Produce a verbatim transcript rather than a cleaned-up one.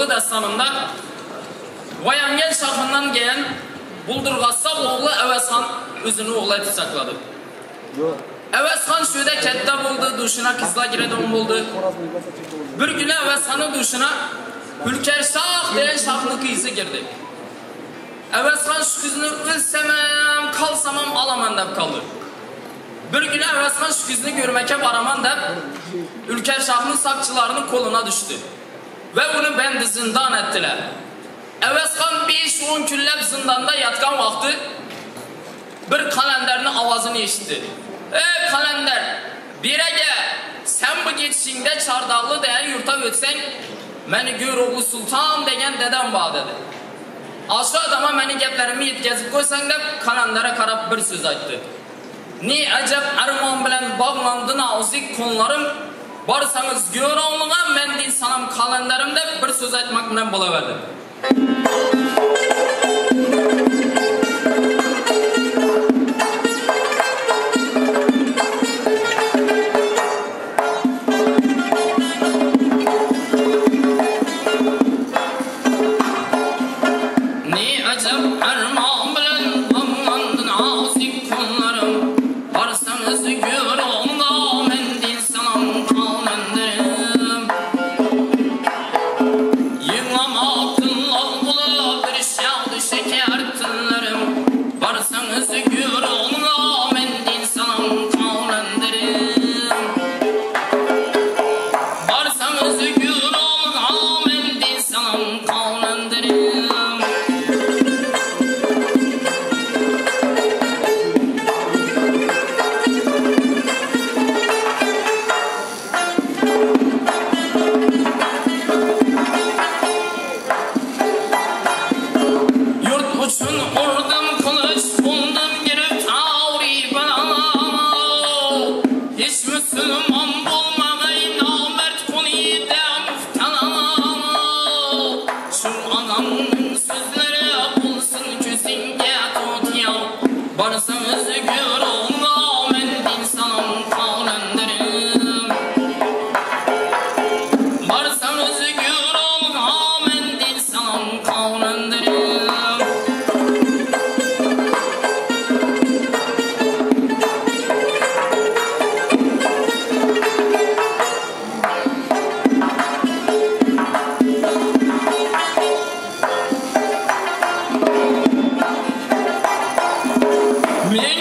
adlı dastanında Vayangel şahından gelen Buldurgassab oğlu Əvəzxan özünü oğlu etib sakladı. Əvəzxan şöyle kette buldu, duşuna kızla giredon buldu. Bir günü Əvəzxanın duşuna Hülkerşah diyen şahlı kıyısı girdi. Əvəzxan şu kızını ölsemem, kalsamam alaman deyip kaldı. Bir günü Əvəzxan şu kızını görmeke varaman deyip Hülkerşah'ın sakçılarının koluna düştü. Ve bunu bendi zindan ettiler. Əvəzxan beş on küllep zindanda yatkan vakti bir kalenderin avazını işitti. Ey kalender, bire gel, sen bu geçişinde Çardağlı diyen yurta ötsen, meni gör oğlu sultan degen dedem bağ dedi. Aşağı adama meni geplerimi yetkazip koysan da kalendere karab bir söz aytdı. Ne acep armağan bilen bağlandın ağzik konularım, barsanız gör oğluna men değil sanam kalenderimde bir söz aytmak bilen bulaverdim. Me